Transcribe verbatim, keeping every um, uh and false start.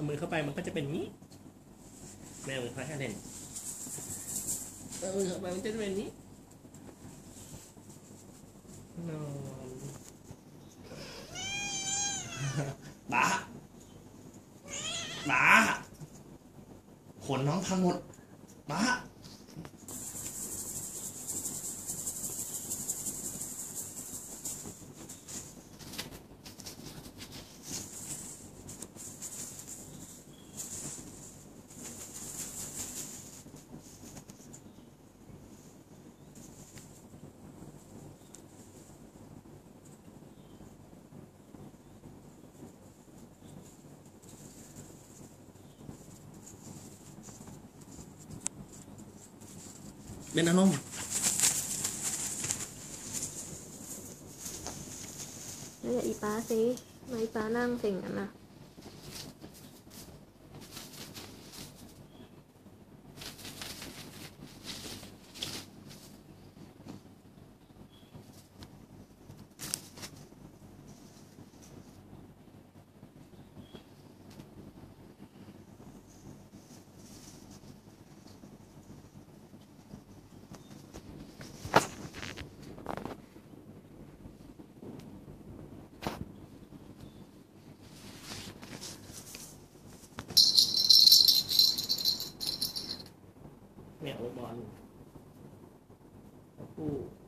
มือเข้าไปมันก็จะเป็นนี้แม่มือเขาแค่เล่นเอามือเข้าไปมันจะเป็นนี้นอนบ้าบ้าขนน้องพังหมดบ้าเป็นอารมณ์แล้วอย่าอีป้าสิมาอีป้านั่งสิ่งนั้นนะแมวบอลคู่